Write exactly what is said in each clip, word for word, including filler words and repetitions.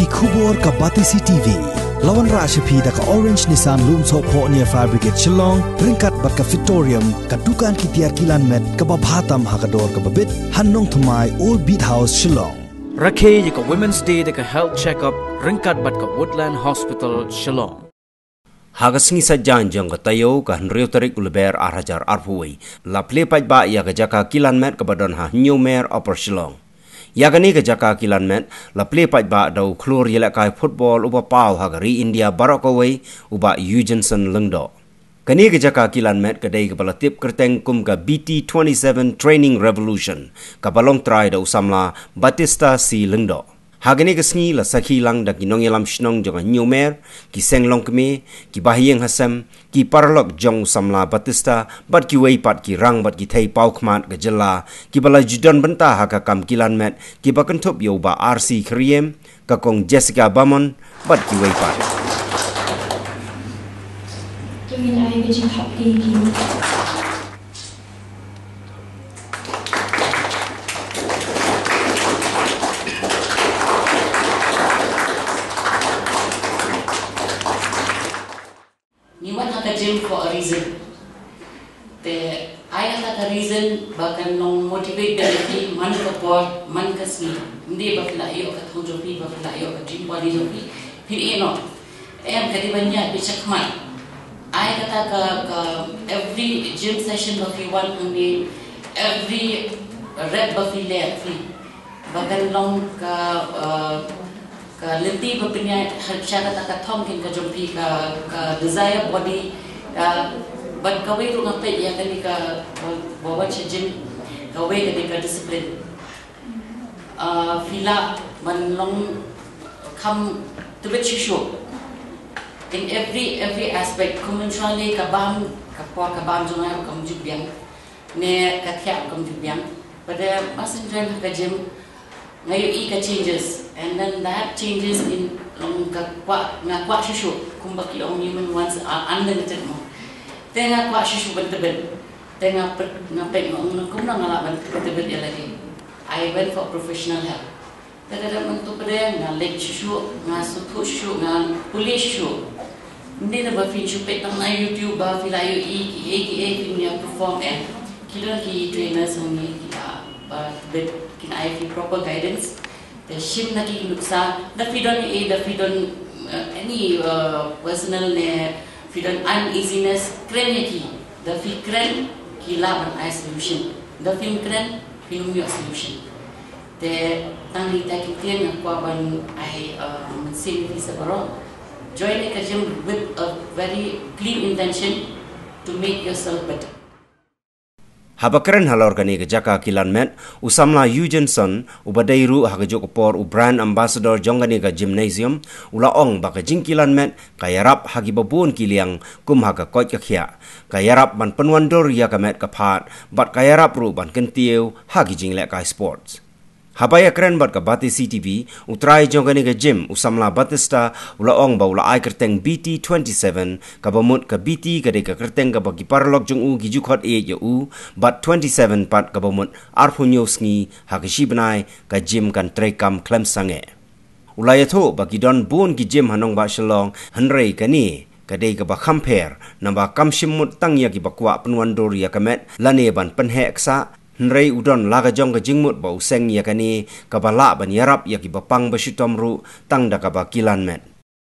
Kubor ka Batisi T V. Lawan Rashapi da ka Orange Nissan Lumso po near Fabricate Shillong, ringkat bat ka Victorium, ka Dukan Kitiar Kilan Met, ka Babhatam Hakador ka Babit, Hanong Tumay Old Beat House Shillong. Rakhe ka Women's Day da ka Health Checkup, ringkat bat ka Woodland Hospital Shillong. Hagasngi sa janjang ka tayo ka Henry Tarik Ulber Arhajar Arpuwi, la plepaj ba ya ka jaka Kilan Met ka badon ha New Mayor Upper Shillong. Yagani ka jaka Kilan Met la plepaj ba daw klor yela kai football uba pau hagari India Barakaway uba Eugenson Lengdo. Kani ka jaka Kilan Met ka day ka balatip kerteng kum ka B T twenty-seven Training Revolution ka balong try daw samla Batista si Lengdo. Hagani ka sngi la sakhi lang da kinong yalam shnong jong New Mayor ki senglong kme ki bahiyeng hasam ki parlok jong samla Batista bat ki wei pat ki rang bat ki thai pau khmat ga jalla ki bala judon benta ha ka kam Kilan Met ki bakanthop yo ba R C Kriem ka kong Jessica Bamon bat ki wei pat Tuwin ay ga jing hap ki gym for a reason. The I have a reason, but can no motivate the man support, man kasni. Hindi ba pala iyo ka tujopi, ba pala iyo ka gym body jopi. Pili ino. Em kadi banya bichakman. I kata ka ka every gym session ba fi one kami, every rep ba fi le fi. Bagan long ka ka lenti ba pinya siya kata ka thongkin ka jopi ka ka desire body. Uh, but kawai tu ngapai ya kan ika bawa gym kawai kan ika disiplin. Uh, fila manlong kam tubet shishu in every every aspect. Conventionally kabam kapor kabam jongai kam jubiang ne kathia kam jubiang. But uh, masin time ka gym ngayon ika changes and then that changes in long kakwa ngakwa shishu kumbaki om human ones are unlimited mo. Tengah kuat shishu bentebel, tengah ngapai ngomong kum nang ngalaban bentebel dia lagi. I went for professional help. Kadang mentu pada ngalek shishu, ngasutu shishu, ngal pulis shishu. Ini na ba fin shishu petang na YouTube ba filayo i ki e ki e ki perform eh. Kita ki trainers hongi kita ba bet kin I fi proper guidance. The shim na ki nuksa, the fidon e the fidon any personal ne. Fidon uneasiness, kren ki, the fi kren ki laban I solution, the film kren film your solution. The tangi takitian yang kuaban I mensin fi sebaro. Join a gym with a very clean intention to make yourself better. Habakren halor kani ke jaka Kilan Met usamla Eugenson ubadairu hagajok por u brand ambassador jongani ka gymnasium ula ong baka jing Kilan Met kayarap hagi babun kiliang kum haga koit ka khia kayarap ban penwandor ya ka met ka phat bat kayarap ru ban kentiu hagi jing le ka sports. Habaya keren bat ka Batisi T V utrai jongani ka gym usamla Batista ula ong ba ula ai kerteng B T twenty-seven ka bamut ka B T ka de ka kerteng ka bagi parlok jong u giju khot e yo u bat twenty-seven pat ka bamut arpunyosngi hakishi benai ka gym kan trekam klemsange ulaya tho bagi don bun ki gym hanong ba Shillong henrei kani kadai ka ba compare namba kamshimut tang ya ki bakwa penwandor ya kamet lane ban penhe ksa Henry udon laga jong ka jingmut ba useng ya kani kabala ban yarap ya ki bapang basitom ru tang da ka ba Kilan Met.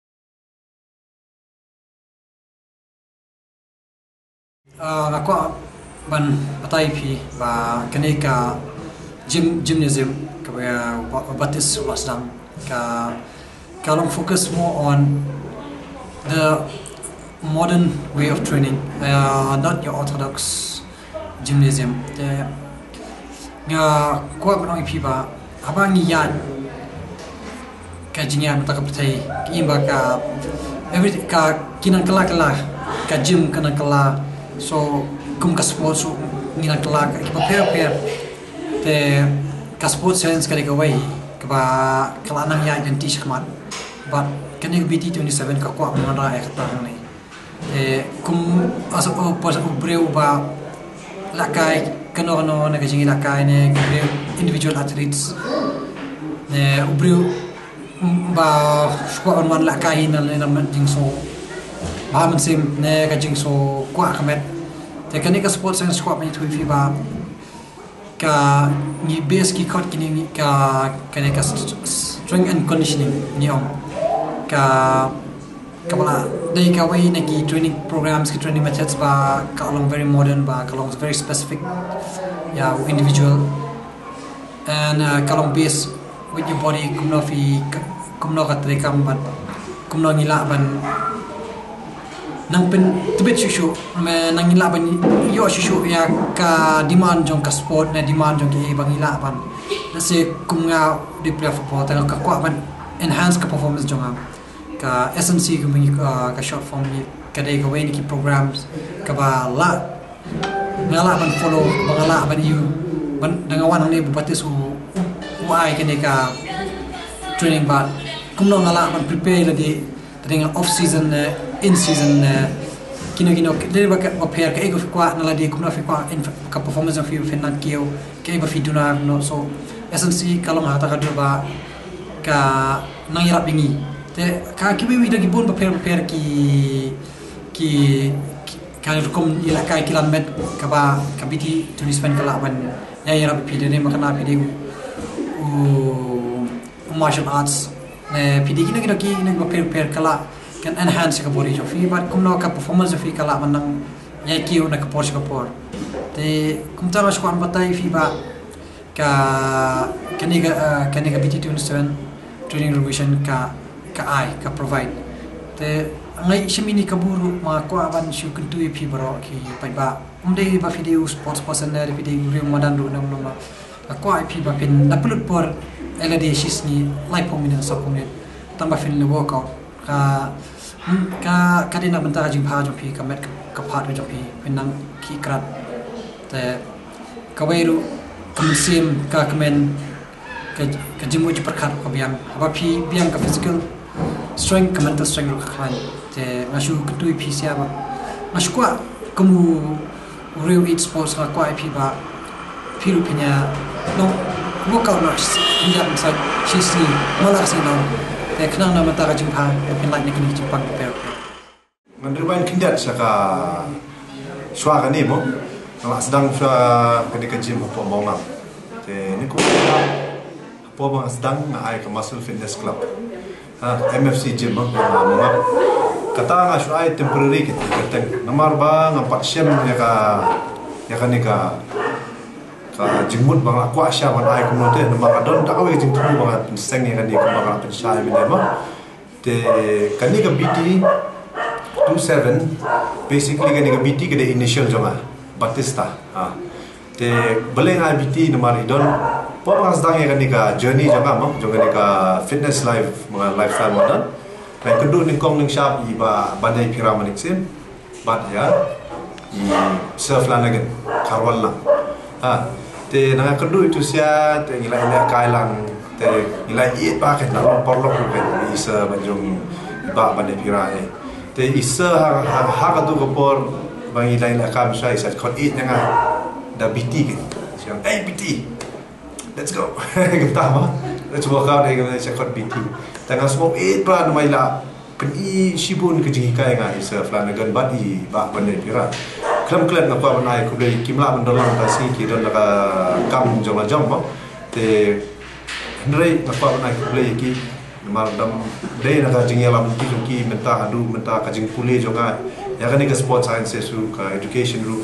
Uh, aku ban patai pi ba kani ka gym gymnasium ka ba batis wasdam ka kalong focus more on the modern way of training, uh, not your orthodox gymnasium. The, nga kuat menang ipi ba abang ni yan kajian mata kepercayai kimba ka every ka kinan kala kala ka gym kana kala so kum ka sports nginan kala ka prepare prepare te ka sports sense ka dikawai ka ba kala nang yan yang tish kmat but kani B T twenty-seven ka kuat menara ek tahun ni eh kum aso o pas breu ba lakai kano kano nagajing lakai ne individual athletes ne ubriu ba squat on one la kai na le na jing so ba man sim ne ka jing so kwa kamet te kani ka sports and squat ni thui fi ba ka ni base ki khot kini ka kani ka strength and conditioning ni om ka kabala dai ka way na ki training programs ki training methods ba ka long very modern ba ka long very specific ya individual and uh, ka long base with your body kumno fi kumno ka trekam ban kumno ngila ban nang pen tibet shushu me nang ngila ban yo shushu ya ka demand jong ka sport na demand jong ki bang ngila ban na se kumnga di play football ta ka kwa ban enhance ka performance jong ka S M C kumngi uh, ka short form ni ka dai ka way ni ki programs ka ba la ngala ban follow bangala ban you ban dengan wan ni bupati su why kene ka training ba kumno ngala ban prepare lagi dengan off season uh, in season uh, kino kino dia ba ka pair ka ego kwa na lagi kumno fi kwa in ka performance of you fin na kio ka ba fi duna no so S M C kalau ngata ka ba ka nang yarap bingi te ka kibi wi lagi bon ba pair pair ki ki kan rukum ila kai kilomet ka ba ka biti to spend kala ban ya yarap pi de makana pi de martial arts ne pidi kina kina ki ne pair pair kala can enhance ka body of fi but kumno ka performance of fi kala manang ya ki una ka por ka por te kum ta mas ko an batai fi ba ka kani ka kani ka biti twenty seven training revision ka ka ai ka provide te ngai shimini kaburu ma ko aban shu kuntu fi baro ki pai ba umde ba video sports person ne video re madan ru nam nam ko ai fi ba pin na pulut por elade shis ni lai pomina sa pomina tamba fin le workout ka ka kadina banta jing pha jo phi ka met ka pha jo phi pinang ki krat te ka weiru kam sim ka kamen ka ka jimu ji perkhat ko biam ba phi biam ka physical strength ka mental strength ka khan te ngashu ketui phi sia ba ngashu kwa kamu real eat sports ka kwa phi ba phi ru pinya no workout nurse india inside she's ni mala si no te khnang na mata ka jing pha pin like ni kini chipang pe Menurut kindat saka suara kan ni mo, kalau sedang suara ketika gym apa bawa mak, te ni ko apa bang sedang nak ke Muscle Fitness Club, ha M F C gym mo, mak kata nggak suara temporary kita, kita nomor bang empat jam ya ka ya kan ni ka ka jengmut bang aku asya bang ai kuno te nomor kadon tak kau jeng tu bang penseng ni kan ni ko bang pensai ni mo, te kan ni ka B T twenty-seven basically kan ni B T ke initial joma Batista ha te beleng I B T nomor idon po bang sedang kan ni ka journey joma mo joma ni ka fitness life mga lifestyle modern dan kedua ni kong ning sharp i ba bandai pyramid sim bat ya i surf lanagan karwal lang ha te nang kedua itu sia te ngilai ngilai kailang te ngilai i ba kan na porlok kan i sa bajong ba bandai pyramid te isa ha ha ka tu ko por bang ilai la kam sai sa khot it nga da B T ke siang hey B T let's go kita ma let's work out dengan sa khot B T tanga smoke it pa no mai la pen i shibun ke jing kai nga isa flana gan ba i ba ban ne pira klam klam na pa ban ai ku le kimla ban dolang ta si ki don la kam jong la jong ba te ndrei na pa ban ai ku le ki mal dam day na jing ya lam ki ki menta adu menta ka jing pule jonga ya kan ni ka sports science su ka education ru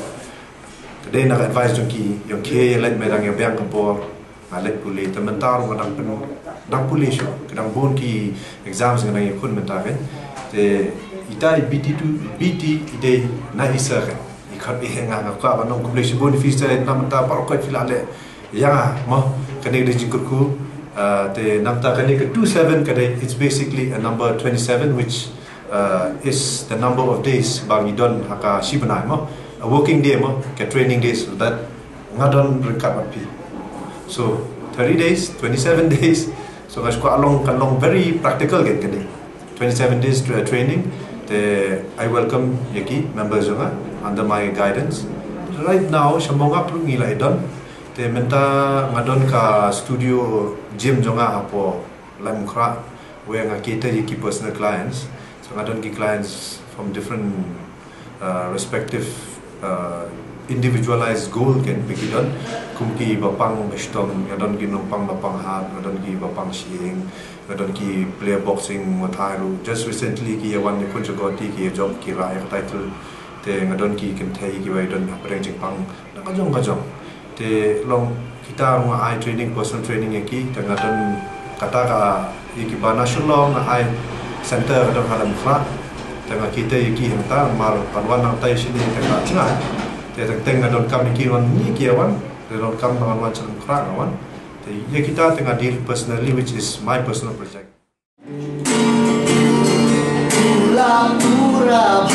day na advice jong ki yo ke let me dang ya bang ka por let pule te menta ru dang pen dang pule sho kadang bon ki exams ngana ya kun menta kan te itai B T two B T ide na isa kan i khat e nga nga ka ba no completion bon fees te na menta par ko filale ya ma kan ni de jing ku Uh, the namta kani ka twenty-seven kadai it's basically a number twenty-seven which uh, is the number of days bang idon haka shibanai mo a working day mo ka training days so that ngadon rekat pi so thirty days twenty-seven days so kas ko along kalong very practical get kadai twenty-seven days to uh, training the I welcome yaki members jonga under my guidance right now shamonga prungi la idon te menta ngadon ka studio gym jonga apo lam khra where kita iki personal clients, so ngadon ki clients from different uh, respective uh, individualized goal kan pikidon kumki bapang bestong ngadon ki numpang bapang hat ngadon ki bapang siing ngadon ki play boxing matharu just recently ki yawan ni kun jogoti ki job ki rai title te ngadon ki kan thai ki wai don apreng jingpang nakajong kajong te long kita runga eye training personal training iki te ngadon kata ka iki bana shulong eye center ngadon halam khla te kita iki henta mar panwan nang tai sini te ka chinga te teng ngadon kam iki wan ni ki yawan te don kam nang wan chan khla wan te ye kita tengah deal personally which is my personal project. La pura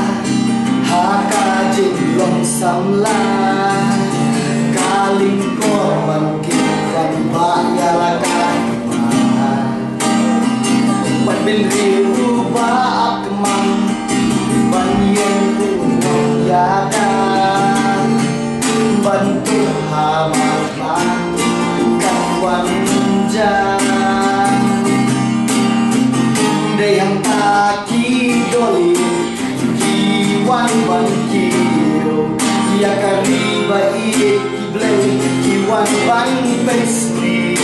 haka jinglong samla kaling korban kikan bayalakan ban bin riu ba akman ban yen umong yakan bantu hamakan kan wanjan deyang taki doli kiwan ban kiyo ya kariba iye kiblay kiwan ban pesni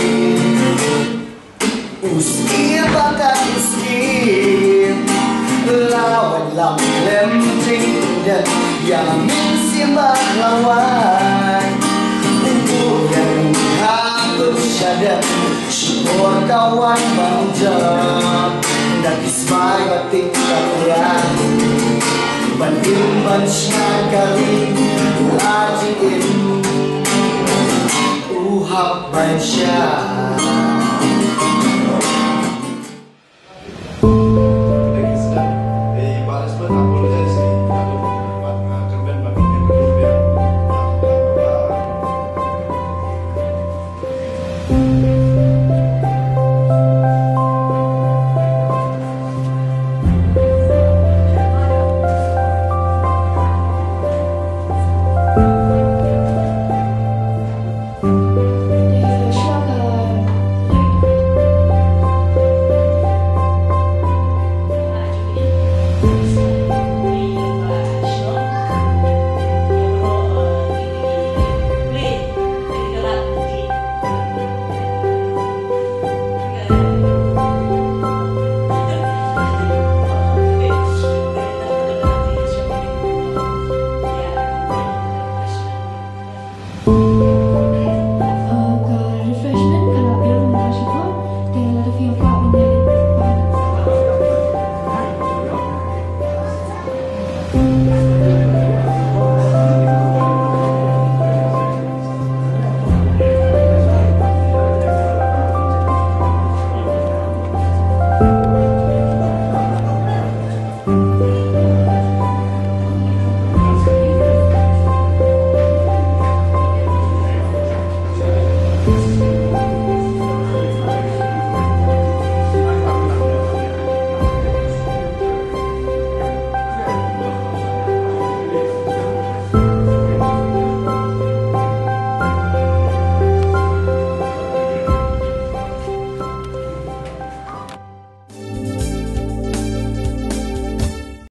uski bakat uski lawan lam lem jingdan yang min simbah lawan untuk yang hakut syadat syukur kawan banjam dan ismai batik kalian banding bansyakali lajiin uhab bansyak